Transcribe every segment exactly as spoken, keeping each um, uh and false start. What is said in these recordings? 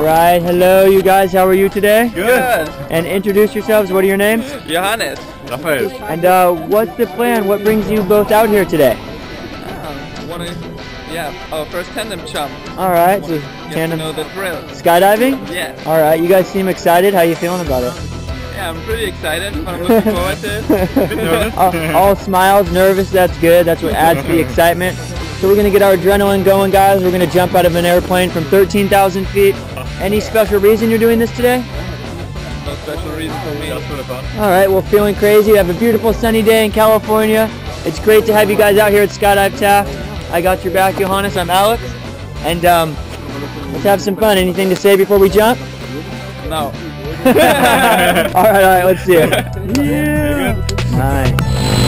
right, hello you guys, how are you today? Good. And introduce yourselves, what are your names? Johannes. Rafael. And uh, what's the plan? What brings you both out here today? Um, wanna, yeah, our first tandem jump. Alright, so Get tandem. to know the thrill. Skydiving? Yeah. Alright, you guys seem excited, how you feeling about it? Yeah, I'm pretty excited. I'm looking forward to it. all, all smiles, nervous, that's good, that's what adds to the excitement. So we're going to get our adrenaline going, guys. We're going to jump out of an airplane from thirteen thousand feet. Any special reason you're doing this today? No special reason for me. All right, well, feeling crazy. We have a beautiful sunny day in California. It's great to have you guys out here at Skydive Taft. I got your back, Johannes. I'm Alex. And um, let's have some fun. Anything to say before we jump? No. all right, all right, let's see it. Yeah. Nice.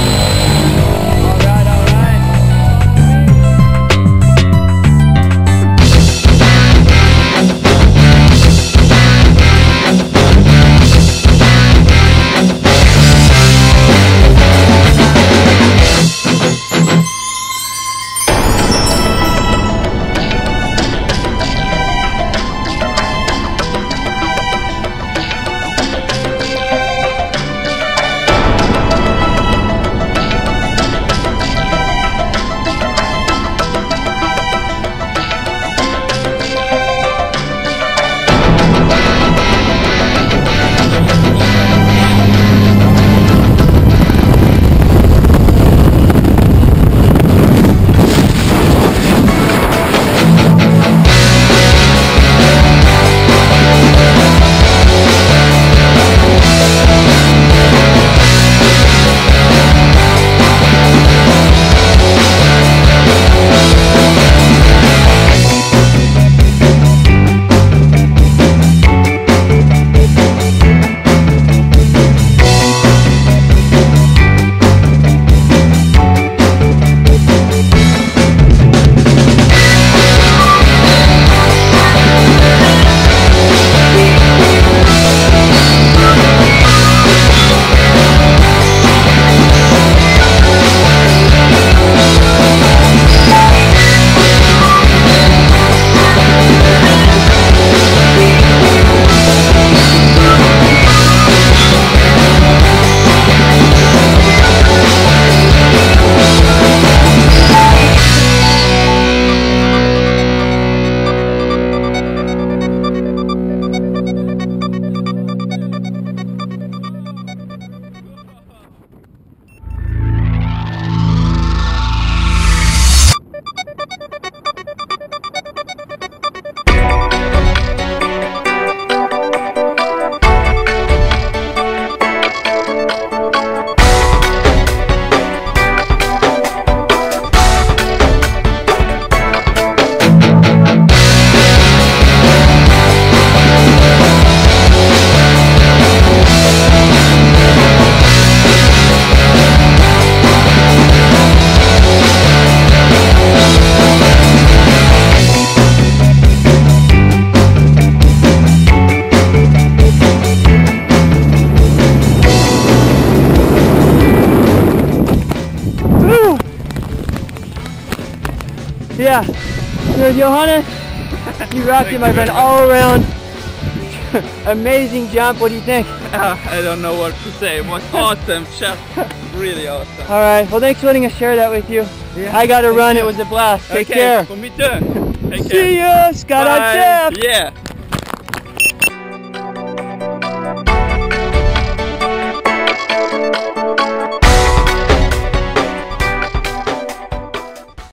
Yeah, there's Johannes. You rocked it, my friend. All around, amazing jump. What do you think? Uh, I don't know what to say. It was awesome, just really awesome. All right. Well, thanks for letting us share that with you. Yeah. I got to run. It was a blast. Take okay, care. For me too. Take See care. ya, Skydive Taft. Yeah.